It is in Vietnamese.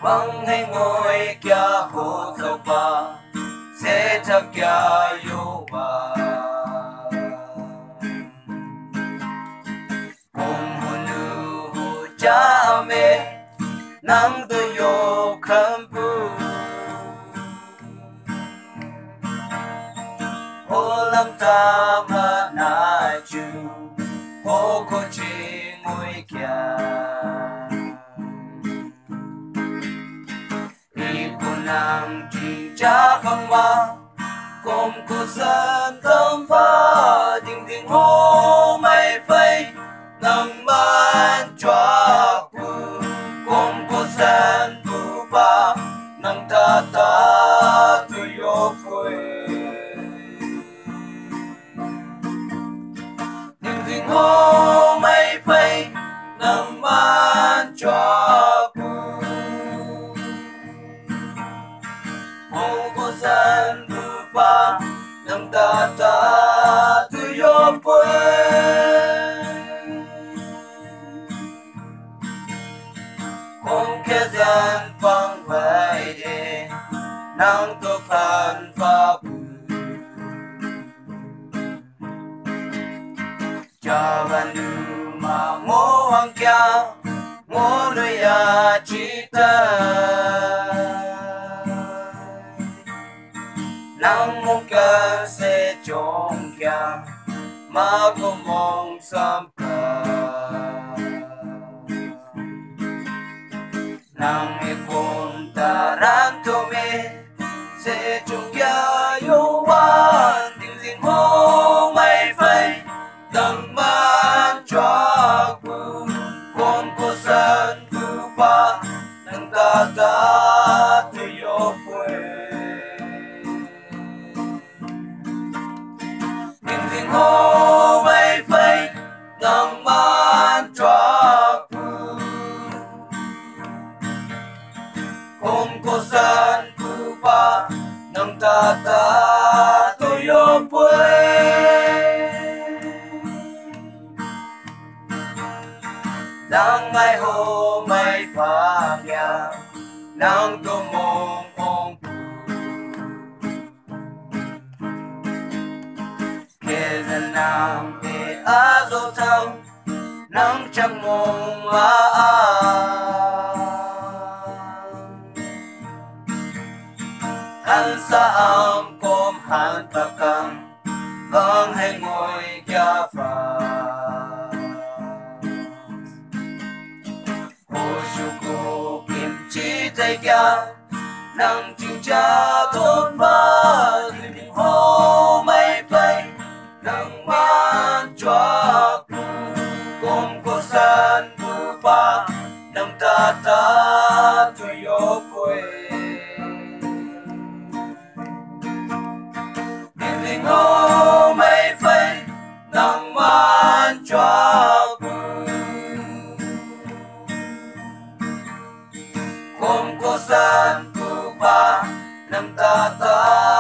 bằng hay ngồi kia hồ dâu ba sẽ chắc kia yêu ba cùng hôn nữ hồ cha mẹ nắng tôi yêu khâm bu hồ lâm ta mà nai chu hồ cô chỉ ngồi kia đi cô nam trình cha không ma cùng cô dân tâm pha tình tình hô mây phây nắng ban cho cô cùng cô dân tu ba nắng ta ta tu yo quê tình tình hô mây phây nắng ban cho cô cùng cô dân tu ba nắng ta ta tu yo quê cùng kia dân vang vậy đi nắng tô phan pha bù cho bạn nữ mà ngô hoàng kia ngô nơi à chi ta nắng mong ca sẽ trông kia mà có mong sớm cả nang ikon taran tome sẽ chung kia yêu quan tình duyên hô mây phây tầng ban cho cô con cô sơn cứ ba nâng ta ta từ yêu quê tình duyên hô mây phây tầng ban cho cùng cô dân cứ ba nâng ta ta tôi yêu quê đang ngày hôm mây pha nhà nắng tô mong mong kia dân nam về á dâu thăng nắng trăng mong anh sa am com han ta cam vang hay ngồi kia pha hồ shu cô kim chi tay kia nắng chinh cha thôn ba tình hô mây phây nắng ban cho cùng cô san bu ba nắng ta ta tu yo quê ngô mây phây nắng ban cho cùng cô dân cu ba nắng ta ta